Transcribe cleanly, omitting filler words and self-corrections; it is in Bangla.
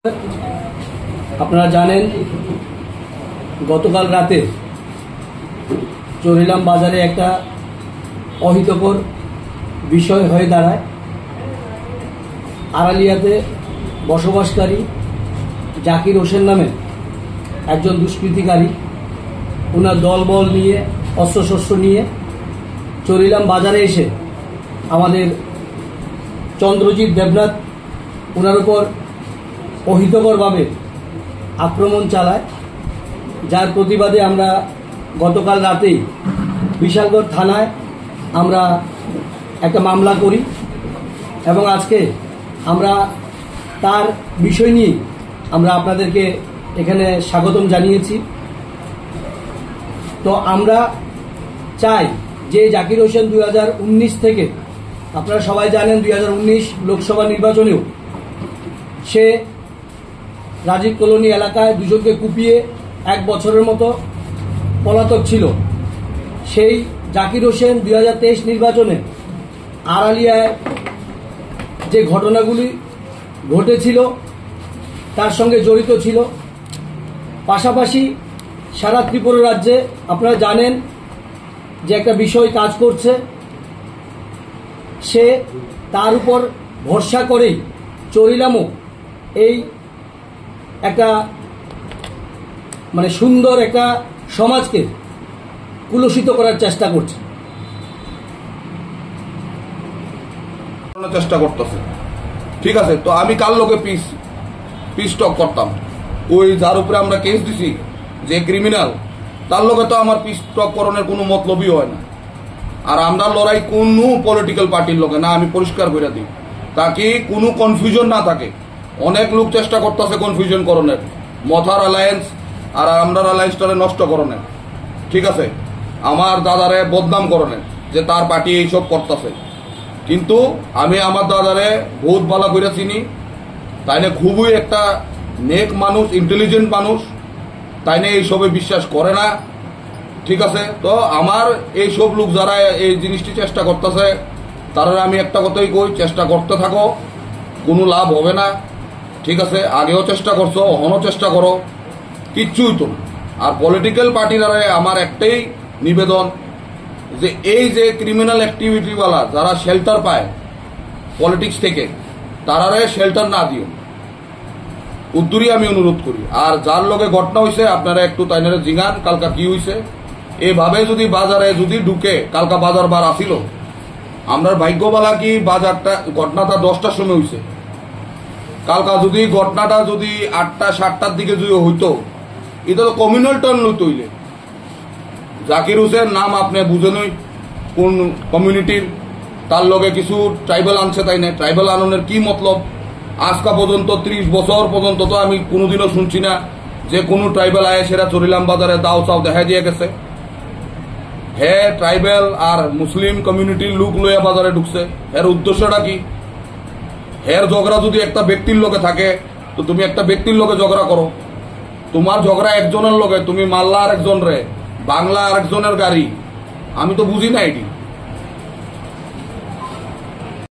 আপনারা জানেন গতকাল রাতে চরিলাম বাজারে একটা অহিতকর বিষয় হয়ে দাঁড়ায়। আড়ালিয়াতে বসবাসকারী জাকির হোসেন নামে একজন দুষ্কৃতিকারী ওনার দলবল নিয়ে অস্ত্রশস্ত্র নিয়ে চরিলাম বাজারে এসে আমাদের চন্দ্রজিৎ দেবনাথ ওনার উপর অহিতকরভাবে আক্রমণ চালায়, যার প্রতিবাদে আমরা গতকাল রাতেই বিশালগড় থানায় আমরা একটা মামলা করি এবং আজকে আমরা তার বিষয় নিয়ে আমরা আপনাদেরকে এখানে স্বাগতম জানিয়েছি। তো আমরা চাই যে জাকির হোসেন 2019 থেকে, আপনারা সবাই জানেন 2019 লোকসভা নির্বাচনেও সে রাজীব কলোনি এলাকায় দুজনকে কুপিয়ে 1 বছরের মতো পলাতক ছিল। সেই জাকির হোসেন 2023 নির্বাচনে আড়ালিয়ায় যে ঘটনাগুলি ঘটেছিল তার সঙ্গে জড়িত ছিল। পাশাপাশি সারা ত্রিপুরা রাজ্যে আপনারা জানেন যে একটা বিষয় কাজ করছে, সে তার উপর ভরসা করেই চরিলামও এই একটা সুন্দর একটা সমাজকে কুলুষিত করার চেষ্টা করছে, ঠিক আছে। তো আমি কার লোকে পিস টক করতাম, ওই যার উপরে আমরা কেস দিছি যে ক্রিমিনাল, তার লোকে তো আমার পিস টক করণের কোনো মতলবই হয় না। আর আমরা লড়াই কোনো পলিটিক্যাল পার্টির লোকে না, আমি পরিষ্কার করে দিই, তাকে কোনো কনফিউশন না থাকে। অনেক লোক চেষ্টা করতেছে কনফিউশন করণের, মথার অ্যালায়েন্স আর আমরা অ্যালায়েন্সটারে নষ্ট করণের, ঠিক আছে, আমার দাদারে বদনাম করণের যে তার পার্টি এইসব করতেছে। কিন্তু আমি আমার দাদারে বহুত ভালো করে চিনি, তাইনে খুবই একটা নেক মানুষ, ইন্টেলিজেন্ট মানুষ, তাইনে এইসবে বিশ্বাস করে না, ঠিক আছে। তো আমার এইসব লোক যারা এই জিনিসটি চেষ্টা করতেছে তারা আমি একটা কথাই কই, চেষ্টা করতে থাকো, কোনো লাভ হবে না, ঠিক আছে। আগেও চেষ্টা করছো, এখনও চেষ্টা করো, কিচ্ছুই তো। আর পলিটিক্যাল পার্টিরারে আমার একটাই নিবেদন যে এই যে ক্রিমিনাল অ্যাক্টিভিটিওয়ালা যারা শেল্টার পায় পলিটিক্স থেকে, তারারে শেল্টার না দিও, উদ্দুরি আমি অনুরোধ করি। আর যার লগে ঘটনা হয়েছে আপনারা একটু তাইনারে জিগান কালকা কি হয়েছে। এভাবে যদি বাজারে যদি ঢুকে, কালকা বাজার বার আসিল, আমরা ভাগ্যবালা কি বাজারটা ঘটনাটা 10টার সময় হয়েছে, কালকা যদি ঘটনাটা যদি 8টা 7টার দিকে যদি হইতো, এটা তো কমিউনাল টার্ন লইতে হইলে। জাকির হোসেন নাম আপনি বুঝেনই কোন কমিউনিটির, তার লগে কিছু ট্রাইবাল আনছে, তাই না? ট্রাইবাল আননের কি মতলব? আজকা পর্যন্ত 30 বছর পর্যন্ত তো আমি কোনোদিনও শুনছি না যে কোনো ট্রাইবাল আয়ে সেরা চরিলাম বাজারে দাও চাও দেখা দিয়ে গেছে। হ্যাঁ, ট্রাইবাল আর মুসলিম কমিউনিটির লোক লইয়া বাজারে ঢুকছে, এর উদ্দেশ্যটা কি? হের ঝগড়া যদি একটা ব্যক্তির লোকে থাকে, তো তুমি একটা ব্যক্তির লোকে ঝগড়া করো। তোমার ঝগড়া একজনের লোকে, তুমি মাল্লা আর একজন রে, বাংলা আর একজনের গাড়ি, আমি তো বুঝি না এটি।